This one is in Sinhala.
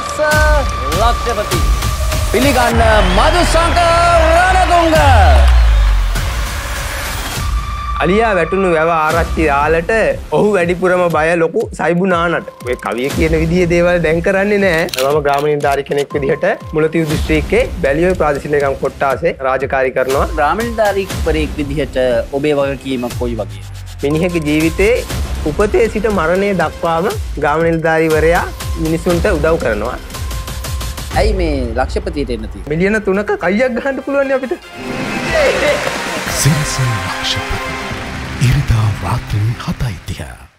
Sirasa Lakshapathi. Piliganda Madhushanka Ranadunga. අලියා වැටුණු වැව ආරච්චි යාලට ඔහු වැඩිපුරම බය ලොකු සයිබු නානට. ඔය කවිය කියන විදිහේ දේවල් දැන් කරන්නේ නැහැ. මම ග්‍රාම නිලධාරී කෙනෙක් විදිහට මුලතිව් දිස්ත්‍රික්කයේ බැලියොයි ප්‍රාදේශීය ලේකම් කොට්ටාසේ රාජකාරී කරනවා. ග්‍රාම නිලධාරීවරයෙක් විදිහට ඔබේ වගකීම කොයි වගේද? මිනිහෙකුගේ ජීවිතේ උපතේ සිට මරණය දක්වාම ග්‍රාම නිලධාරීවරයා මිනිසුන්ට උදව් කරනවා. ඇයි මේ ලක්ෂපතියට එන්න තියෙන්නේ? මිලියන 3ක කයියක් ගහන්න පුළුවන් නේ අපිට. Sirasa Lakshapathi. Irida Ratri 7:30.